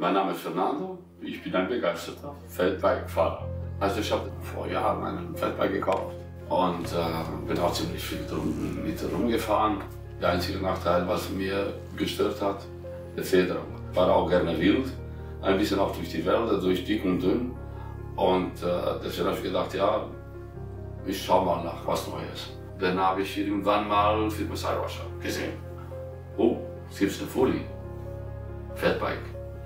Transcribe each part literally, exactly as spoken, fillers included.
Mein Name ist Fernando, ich bin ein begeisterter Feldbike-Fahrer. Also ich habe vor Jahren einen Feldbike gekauft und äh, bin auch ziemlich viel drum, mit rumgefahren. Der einzige Nachteil, was mir gestört hat, die Federung. Ich war auch gerne wild, ein bisschen auch durch die Wälder, durch dick und dünn. Und äh, deswegen habe ich gedacht, ja, ich schau mal nach was Neues. Dann habe ich irgendwann mal Firma Seilwasser gesehen. Oh, es gibt eine Folie, Feldbike.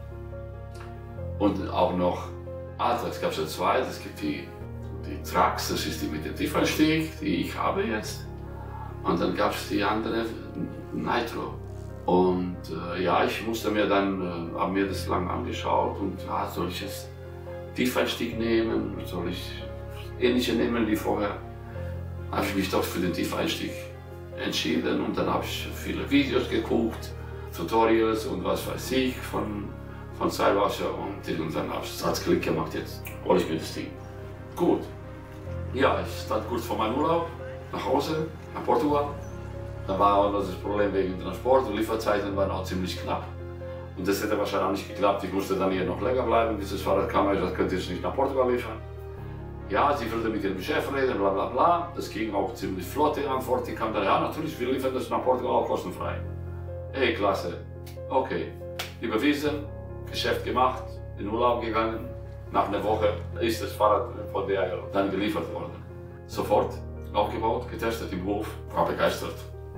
Und auch noch, also es gab so zwei, es gibt die, die Trax, das ist die mit dem Tiefeinstieg, die ich habe jetzt. Und dann gab es die andere Nitro. Und äh, ja, ich musste mir dann, äh, habe mir das lang angeschaut und ja, soll ich jetzt Tiefeinstieg nehmen, soll ich ähnliche nehmen wie vorher. Habe ich mich doch für den Tiefeinstieg entschieden und dann habe ich viele Videos geguckt, Tutorials und was weiß ich von, von Seilwasser und, und dann habe ich das Klick gemacht, jetzt hole ich mir das Ding. Gut. Ja, ich stand kurz vor meinem Urlaub nach Hause, nach Portugal. Da war auch noch das Problem wegen Transport und Lieferzeiten waren auch ziemlich knapp. Und das hätte wahrscheinlich auch nicht geklappt. Ich musste dann hier noch länger bleiben, bis das Fahrrad kam. Ich könnte jetzt nicht nach Portugal liefern. Ja, sie würde mit ihrem Chef reden, bla bla bla. Das ging auch ziemlich flott, die Antwort. Die kam dann, ja natürlich, wir liefern das nach Portugal auch kostenfrei. Hey, klasse. Okay, überwiesen, Geschäft gemacht, in Urlaub gegangen. Nach einer Woche ist das Fahrrad von der dann geliefert worden. Sofort aufgebaut, getestet im Hof, war begeistert.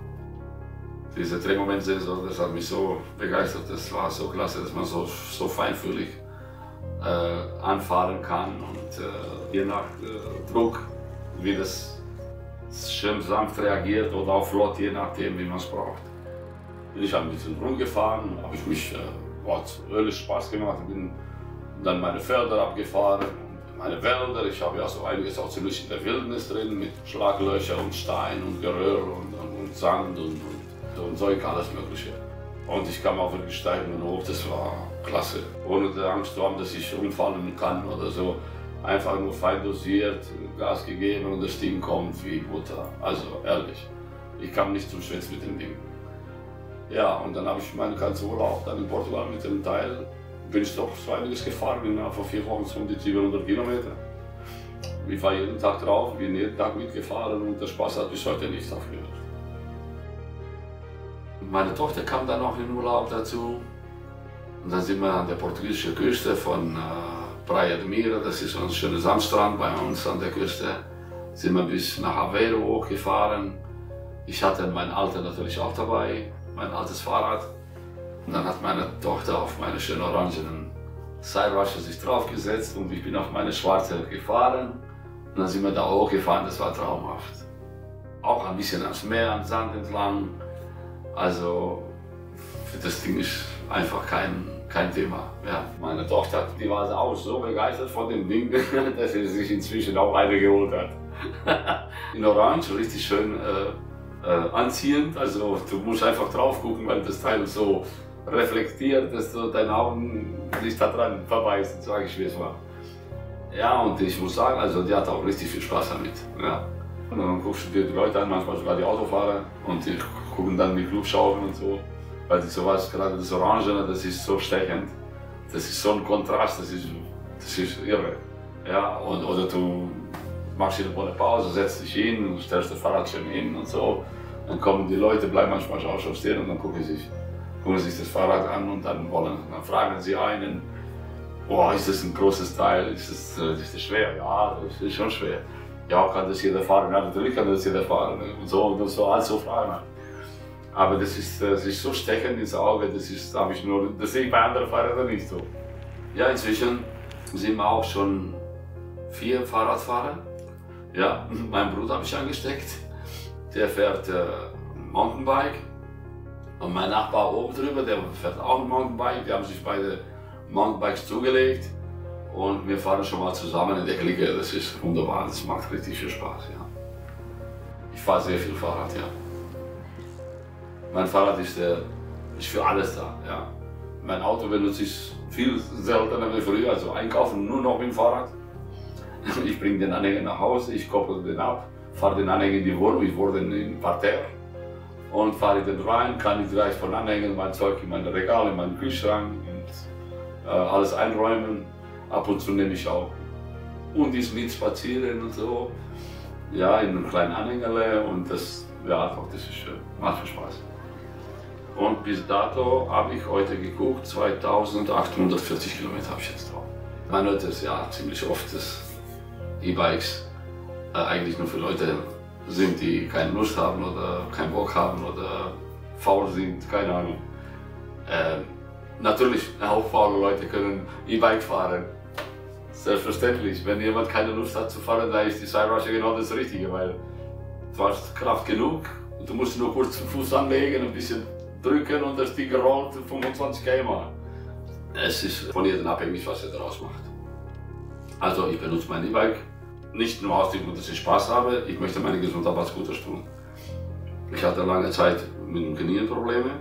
Dieser Drehmomentsensor, das hat mich so begeistert, das war so klasse, dass man so, so feinfühlig äh, anfahren kann und äh, je nach äh, Druck, wie das schön sanft reagiert oder auch flott, je nachdem, wie man es braucht. Ich habe ein bisschen rumgefahren, habe ich mich, äh, hat wirklich Spaß gemacht, bin dann meine Felder abgefahren, meine Wälder, ich habe ja so einiges auch ziemlich in der Wildnis drin, mit Schlaglöcher und Stein und Geröll und, und, und Sand und, und und Zeug, alles Mögliche. Und ich kam auf den Gesteigen hoch, das war klasse. Ohne die Angst zu haben, dass ich umfallen kann oder so. Einfach nur fein dosiert, Gas gegeben und das Ding kommt wie Butter. Also ehrlich, ich kam nicht zum Schwätzen mit dem Ding. Ja, und dann habe ich meinen ganzen Urlaub dann in Portugal mit dem Teil, bin ich doch so einiges gefahren, bin vor vier Wochen um die siebenhundert Kilometer. Ich war jeden Tag drauf, bin jeden Tag mitgefahren und der Spaß hat bis heute nicht aufgehört. Meine Tochter kam dann auch in Urlaub dazu und dann sind wir an der portugiesischen Küste von äh, Praia de Mira, das ist so ein schöner Sandstrand bei uns an der Küste, sind wir bis nach Aveiro hochgefahren. Ich hatte mein Alter natürlich auch dabei, mein altes Fahrrad. Und dann hat meine Tochter auf meine schönen orangenen Seilwasser sich draufgesetzt und ich bin auf meine schwarze gefahren. Und dann sind wir da hochgefahren, das war traumhaft. Auch ein bisschen ans Meer, am Sand entlang. Also das Ding ist einfach kein, kein Thema. Ja, meine Tochter, die war auch so begeistert von dem Ding, dass sie sich inzwischen auch eine geholt hat. In Orange, richtig schön äh, äh, anziehend. Also du musst einfach drauf gucken, weil das Teil so reflektiert, dass du deine Augen nicht daran verbeißen, sage ich, wie es war. Ja, und ich muss sagen, also die hat auch richtig viel Spaß damit. Ja. Und dann guckst du dir die Leute an, manchmal sogar die Autofahrer, und die gucken dann die Clubschaufeln und so. Weil die sowas, gerade das Orangene, das ist so stechend. Das ist so ein Kontrast, das ist, das ist irre. Ja, und, oder du machst irgendwo eine Pause, setzt dich hin, stellst das Fahrrad schön hin und so. Dann kommen die Leute, bleiben manchmal auch schon stehen und dann gucken sie sich, gucken sich das Fahrrad an und dann, wollen, dann fragen sie einen, boah, ist das ein großes Teil, ist das, ist das schwer? Ja, das ist schon schwer. Ja, kann das jeder fahren? Ja, natürlich kann das jeder fahren. Und so, und so, also Fragen. Aber das ist, das ist so stechend ins Auge, das ist, habe ich nur, das sehe ich bei anderen Fahrrädern nicht so. Ja, inzwischen sind wir auch schon vier Fahrradfahrer. Ja, meinen Bruder habe ich angesteckt, der fährt äh, Mountainbike. Und mein Nachbar oben drüber, der fährt auch ein Mountainbike, die haben sich beide Mountainbikes zugelegt. Und wir fahren schon mal zusammen in der Clique, das ist wunderbar, das macht richtig viel Spaß. Ja. Ich fahre sehr viel Fahrrad, ja. Mein Fahrrad ist, äh, ist für alles da. Ja. Mein Auto benutze ich viel seltener wie früher, also einkaufen nur noch mit dem Fahrrad. Ich bringe den Anhänger nach Hause, ich koppel den ab, fahre den Anhänger in die Wohnung, ich wohne in Parterre. Und fahre ich den rein, kann ich gleich von Anhängen mein Zeug in mein Regal, in meinen Kühlschrank. Und, äh, alles einräumen. Ab und zu nehme ich auch Undis mit spazieren und so. Ja, in einem kleinen Anhängerle und das, ja, das ist, macht viel Spaß. Und bis dato habe ich heute geguckt, zweitausendachthundertvierzig Kilometer habe ich jetzt drauf. Man hört es ja ziemlich oft, dass E-Bikes äh, eigentlich nur für Leute sind, die keine Lust haben oder keinen Bock haben oder faul sind, keine Ahnung. Äh, natürlich, auch faule Leute können E-Bike fahren. Selbstverständlich, wenn jemand keine Lust hat zu fahren, dann ist die Cyrusher genau das Richtige, weil du hast Kraft genug, du musst nur kurz den Fuß anlegen, ein bisschen drücken und das Ding rollt fünfundzwanzig Kilometer pro Stunde. Es ist von jedem abhängig, was er daraus macht. Also ich benutze mein E-Bike nicht nur aus dem Grund, dass ich Spaß habe, ich möchte meine Gesundheit was Gutes tun. Ich hatte lange Zeit mit dem Knie Probleme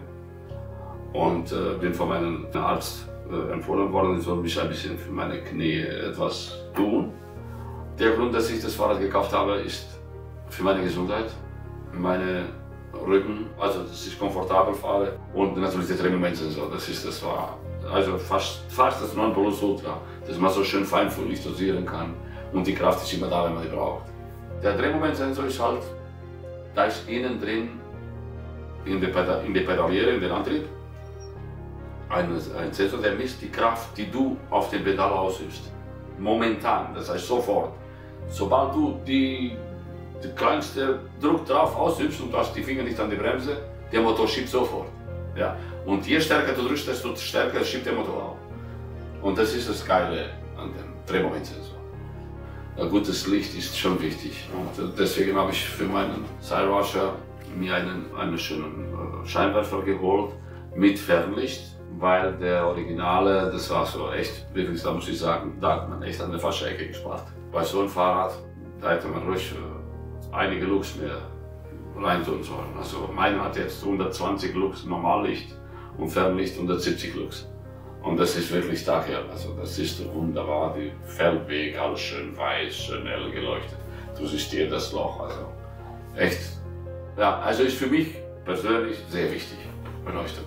und äh, bin von meinem Arzt äh, empfohlen worden, ich soll mich ein bisschen für meine Knie etwas tun. Der Grund, dass ich das Fahrrad gekauft habe, ist für meine Gesundheit, meine Rücken, also dass ich komfortabel fahre und natürlich der Drehmomentsensor, das ist das war also fast, fast das Nonplusultra, dass man so schön feinfühlig dosieren kann und die Kraft ist immer da, wenn man die braucht. Der Drehmomentsensor ist halt, da ist innen drin in der, Pedal, in der Pedaliere, in den Antrieb, ein, ein Sensor, der misst die Kraft, die du auf dem Pedal ausübst. Momentan, das heißt sofort. Sobald du die der kleinste Druck drauf ausübst und du hast die Finger nicht an die Bremse, der Motor schiebt sofort. Ja? Und je stärker du drückst, desto stärker schiebt der Motor auf. Und das ist das Geile an dem Drehmomentsensor. Ein gutes Licht ist schon wichtig. Und deswegen habe ich für meinen Cyrusher mir einen, einen schönen Scheinwerfer geholt mit Fernlicht, weil der Originale, das war so echt, wirklich, da muss ich sagen, da hat man echt an der falschen Ecke gespart. Bei so einem Fahrrad, da hätte man ruhig einige Lux mehr rein tun sollen. Also meine hat jetzt hundertzwanzig Lux Normallicht und Fernlicht hundertsiebzig Lux. Und das ist wirklich daher, also das ist wunderbar, die Feldweg, alles schön weiß, schön hell geleuchtet. Du siehst hier das Loch, also echt. Ja, also ist für mich persönlich sehr wichtig, Beleuchtung.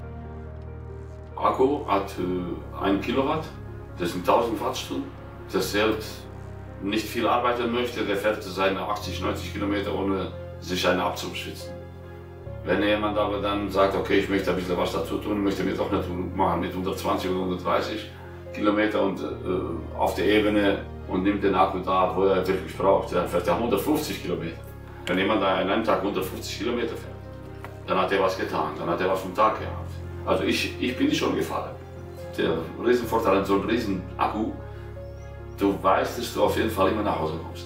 Akku hat äh, ein Kilowatt, das sind tausend Wattstunden, das hält nicht viel arbeiten möchte, der fährt seine achtzig, neunzig Kilometer ohne sich einen abzuschwitzen. Wenn jemand aber dann sagt, okay, ich möchte ein bisschen was dazu tun, möchte mir doch nicht machen mit hundertzwanzig oder hundertdreißig Kilometer und äh, auf der Ebene und nimmt den Akku da, wo er wirklich braucht, dann fährt er hundertfünfzig Kilometer. Wenn jemand an einem Tag hundertfünfzig Kilometer fährt, dann hat er was getan, dann hat er was vom Tag gehabt. Also ich, ich bin schon gefahren. Der Riesenvorteil an so einem riesen Akku, du weißt, dass du auf jeden Fall immer nach Hause kommst.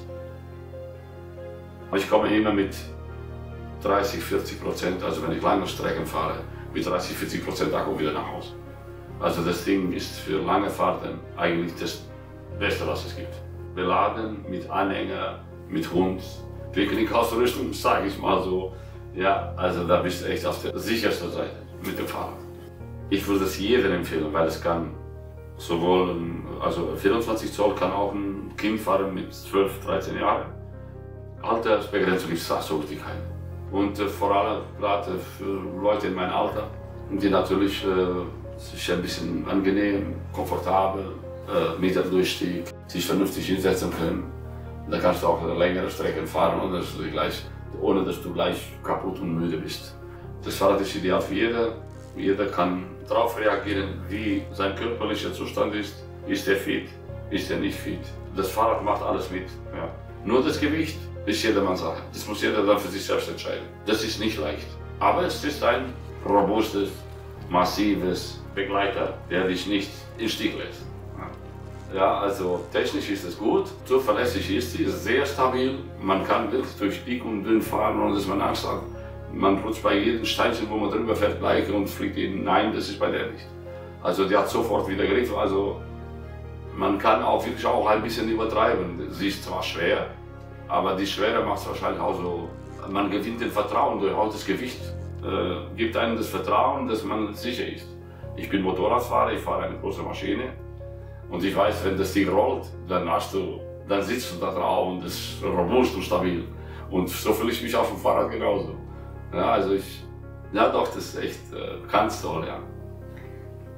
Ich komme immer mit dreißig, vierzig Prozent, also wenn ich lange Strecken fahre, mit dreißig, vierzig Prozent Akku wieder nach Hause. Also das Ding ist für lange Fahrten eigentlich das Beste, was es gibt. Beladen mit Anhänger, mit Hund, Picknickausrüstung, sage ich mal so. Ja, also da bist du echt auf der sichersten Seite mit dem Fahrrad. Ich würde es jedem empfehlen, weil es kann sowohl, also vierundzwanzig Zoll kann auch ein Kind fahren mit zwölf, dreizehn Jahren. Altersbegrenzung gibt es so gut wie keine. Und äh, vor allem gerade für Leute in meinem Alter, die natürlich äh, sich ein bisschen angenehm, komfortabel, äh, mit dem Durchstieg, sich vernünftig hinsetzen können. Da kannst du auch längere Strecken fahren, ohne dass du gleich, ohne dass du gleich kaputt und müde bist. Das Fahrrad ist ideal für jeder. Jeder kann darauf reagieren, wie sein körperlicher Zustand ist. Ist er fit, ist er nicht fit. Das Fahrrad macht alles mit. Ja. Nur das Gewicht ist jedermanns Sache. Das muss jeder dann für sich selbst entscheiden. Das ist nicht leicht. Aber es ist ein robustes, massives Begleiter, der dich nicht im Stich lässt. Ja, also technisch ist es gut, zuverlässig ist sie, ist sehr stabil. Man kann wirklich durch dick und dünn fahren, ohne dass man Angst hat. Man rutscht bei jedem Steinchen, wo man drüber fährt, gleich und fliegt in. Nein, das ist bei der nicht. Also die hat sofort wieder Griff. Also man kann auch wirklich auch ein bisschen übertreiben. Sie ist zwar schwer, aber die Schwere macht es wahrscheinlich auch so. Man gewinnt den Vertrauen durch auch das Gewicht. Äh, gibt einem das Vertrauen, dass man sicher ist. Ich bin Motorradfahrer, ich fahre eine große Maschine. Und ich weiß, wenn das Ding rollt, dann, hast du, dann sitzt du da drauf und das ist robust und stabil. Und so fühle ich mich auf dem Fahrrad genauso. Ja, also ich, ja doch, das ist echt äh, ganz toll, ja.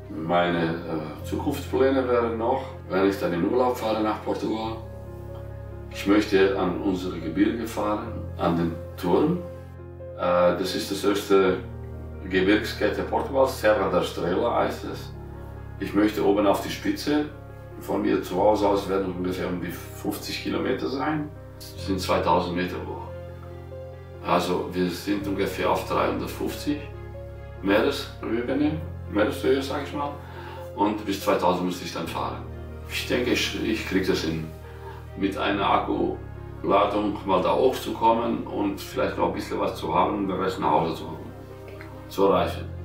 Meine äh, Zukunftspläne wären noch, wenn ich dann in Urlaub fahre nach Portugal. Ich möchte an unsere Gebirge fahren, an den Turm. Äh, das ist die höchste Gebirgskette Portugals, Serra da Estrela heißt es. Ich möchte oben auf die Spitze. Von mir zu Hause aus werden ungefähr um die fünfzig Kilometer sein. Das sind zweitausend Meter hoch. Also wir sind ungefähr auf dreihundertfünfzig Meeresebene, Meereshöhe sage ich mal. Und bis zweitausend muss ich dann fahren. Ich denke, ich, ich kriege das hin, mit einer Akkuladung mal da hochzukommen und vielleicht noch ein bisschen was zu haben und den Rest nach Hause zu, zu erreichen.